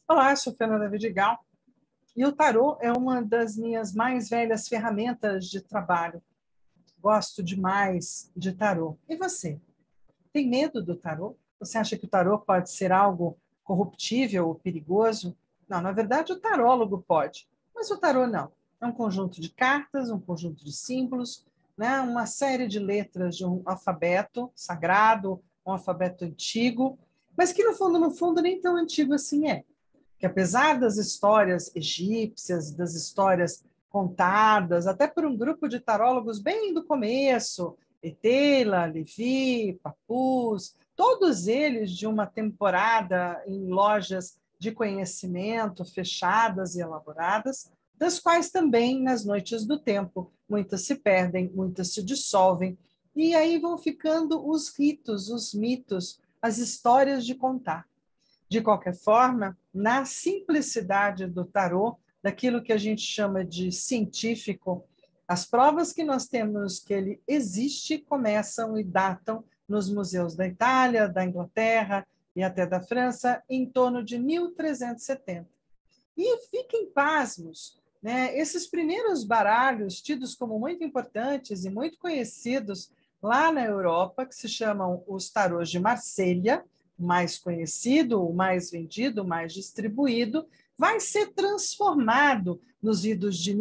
Olá, eu sou Fernanda Vidigal e o tarô é uma das minhas mais velhas ferramentas de trabalho. Gosto demais de tarô. E você? Tem medo do tarô? Você acha que o tarô pode ser algo corruptível ou perigoso? Não, na verdade o tarólogo pode, mas o tarô não. É um conjunto de cartas, um conjunto de símbolos, né? Uma série de letras de um alfabeto sagrado, um alfabeto antigo, mas que no fundo, nem tão antigo assim é. Que apesar das histórias egípcias, das histórias contadas, até por um grupo de tarólogos bem do começo, Etela, Levi, Papus, todos eles de uma temporada em lojas de conhecimento fechadas e elaboradas, das quais também, nas noites do tempo, muitas se perdem, muitas se dissolvem, e aí vão ficando os ritos, os mitos, as histórias de contar. De qualquer forma, na simplicidade do tarô, daquilo que a gente chama de científico, as provas que nós temos que ele existe começam e datam nos museus da Itália, da Inglaterra e até da França em torno de 1370. E fiquem pasmos, né? Esses primeiros baralhos, tidos como muito importantes e muito conhecidos lá na Europa, que se chamam os tarôs de Marselha, o mais conhecido, o mais vendido, o mais distribuído, vai ser transformado nos idos de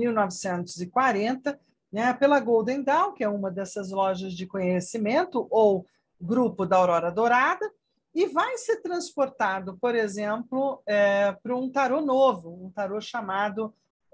1940, né, pela Golden Dawn, que é uma dessas lojas de conhecimento, ou grupo da Aurora Dourada, e vai ser transportado, por exemplo, para um tarô novo, um tarô chamado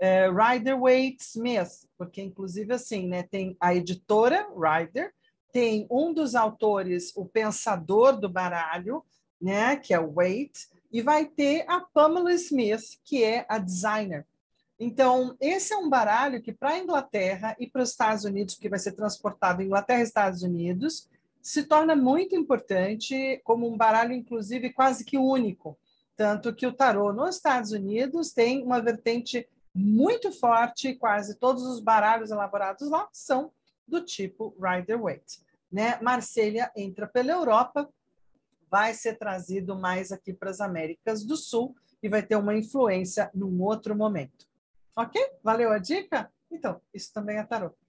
Rider-Waite-Smith, porque, inclusive, assim, né, tem a editora Rider, tem um dos autores, o pensador do baralho, né, que é o Waite, e vai ter a Pamela Smith, que é a designer. Então, esse é um baralho que, para a Inglaterra e para os Estados Unidos, que vai ser transportado Inglaterra e Estados Unidos, se torna muito importante, como um baralho, inclusive, quase que único. Tanto que o tarô nos Estados Unidos tem uma vertente muito forte, quase todos os baralhos elaborados lá são do tipo Rider-Waite. Né? Marselha entra pela Europa, vai ser trazido mais aqui para as Américas do Sul e vai ter uma influência num outro momento. Ok? Valeu a dica? Então, isso também é tarô.